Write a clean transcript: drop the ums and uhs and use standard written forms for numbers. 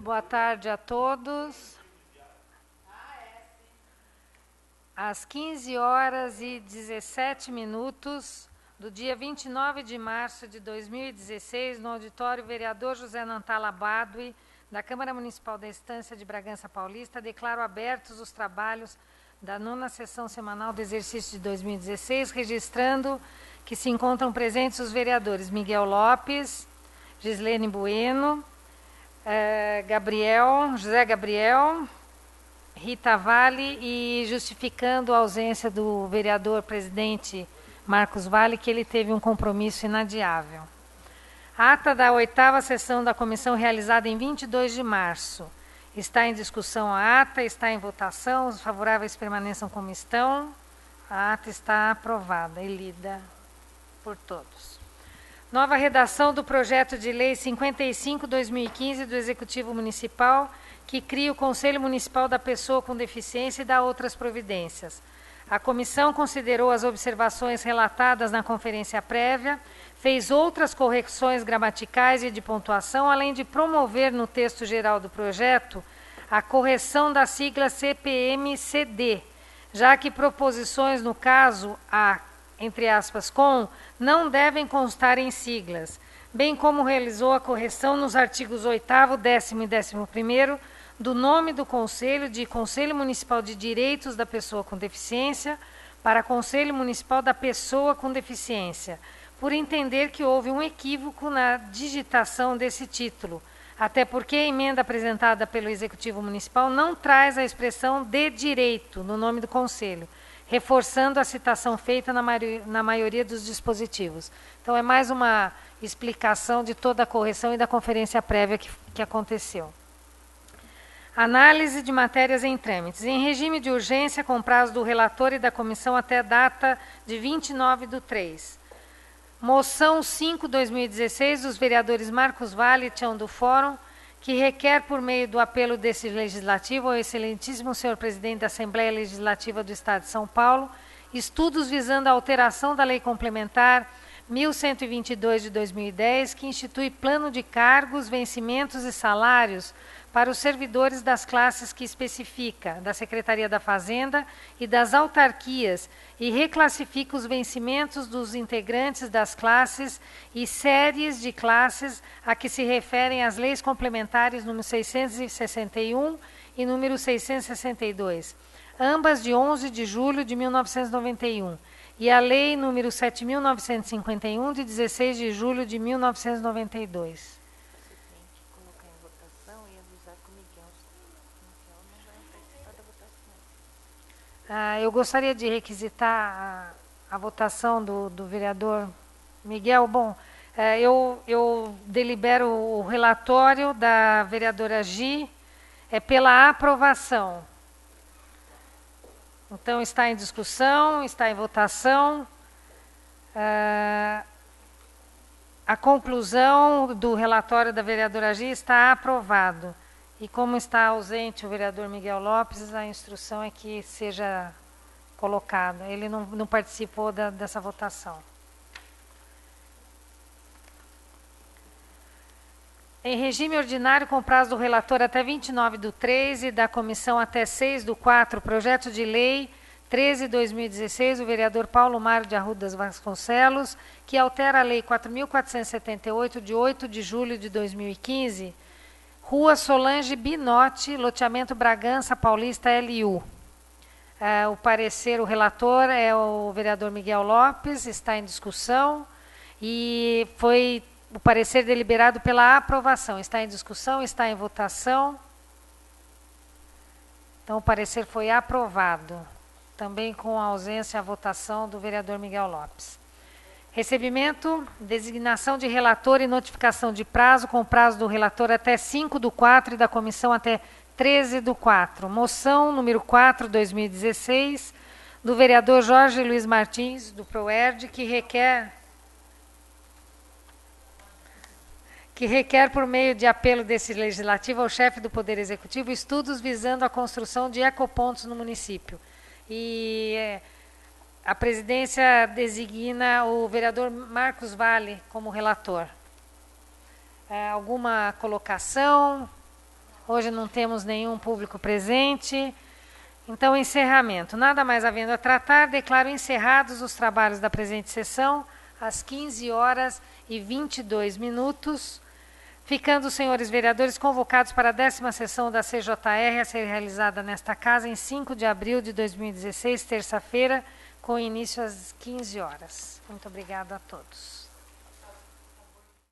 Boa tarde a todos. Às 15 horas e 17 minutos do dia 29 de março de 2016, no auditório vereador José Nantala Badui, da Câmara Municipal da Estância de Bragança Paulista, declaro abertos os trabalhos da 9ª sessão semanal do exercício de 2016, registrando que se encontram presentes os vereadores Miguel Lopes, Gislene Bueno, José Gabriel, Rita Vale, e justificando a ausência do vereador presidente Marcos Vale, que ele teve um compromisso inadiável. A ata da 8ª sessão da comissão realizada em 22 de março. Está em discussão a ata, está em votação, os favoráveis permaneçam como estão. A ata está aprovada e lida por todos. Nova redação do projeto de lei 55/2015 do Executivo Municipal, que cria o Conselho Municipal da Pessoa com Deficiência e dá outras providências. A comissão considerou as observações relatadas na conferência prévia, fez outras correções gramaticais e de pontuação, além de promover no texto geral do projeto a correção da sigla CPM-CD, já que proposições no caso a, entre aspas, com, não devem constar em siglas, bem como realizou a correção nos artigos 8º, 10º e 11º do nome do Conselho de Conselho Municipal de Direitos da Pessoa com Deficiência para Conselho Municipal da Pessoa com Deficiência, por entender que houve um equívoco na digitação desse título, até porque a emenda apresentada pelo Executivo Municipal não traz a expressão de direito no nome do Conselho, reforçando a citação feita na maioria dos dispositivos. Então, é mais uma explicação de toda a correção e da conferência prévia que aconteceu. Análise de matérias em trâmites. Em regime de urgência, com prazo do relator e da comissão até a data de 29/3. Moção 5/2016 dos vereadores Marcos Vale e Tião do Fórum, que requer, por meio do apelo desse legislativo ao excelentíssimo senhor presidente da Assembleia Legislativa do Estado de São Paulo, estudos visando a alteração da Lei Complementar 1122 de 2010, que institui plano de cargos, vencimentos e salários para os servidores das classes que especifica, da Secretaria da Fazenda e das autarquias, e reclassifica os vencimentos dos integrantes das classes e séries de classes a que se referem as leis complementares número 661 e número 662, ambas de 11 de julho de 1991, e a lei número 7.951, de 16 de julho de 1992. Eu gostaria de requisitar a votação do vereador Miguel. Bom, eu delibero o relatório da vereadora Gi pela aprovação. Então, está em discussão, está em votação. A conclusão do relatório da vereadora Gi está aprovado. E como está ausente o vereador Miguel Lopes, a instrução é que seja colocado. Ele não participou dessa votação. Em regime ordinário, com prazo do relator até 29/3 e da comissão até 6/4, projeto de lei 13/2016, o vereador Paulo Mário de Arrudas Vasconcelos, que altera a lei 4.478, de 8 de julho de 2015, Rua Solange Binotti, loteamento Bragança Paulista, LU. O parecer, o relator é o vereador Miguel Lopes, está em discussão, e foi o parecer deliberado pela aprovação. Está em discussão, está em votação. Então, o parecer foi aprovado, também com a ausência à votação do vereador Miguel Lopes. Recebimento, designação de relator e notificação de prazo, com prazo do relator até 5/4 e da comissão até 13/4. Moção número 4/2016, do vereador Jorge Luiz Martins, do PROERD, que requer, por meio de apelo desse legislativo ao chefe do Poder Executivo, estudos visando a construção de ecopontos no município. E a presidência designa o vereador Marcos Vale como relator. Alguma colocação? Hoje não temos nenhum público presente. Então, encerramento. Nada mais havendo a tratar, declaro encerrados os trabalhos da presente sessão, às 15h22, ficando os senhores vereadores convocados para a 10ª sessão da CJR a ser realizada nesta casa em 5 de abril de 2016, terça-feira, com início às 15 horas. Muito obrigada a todos.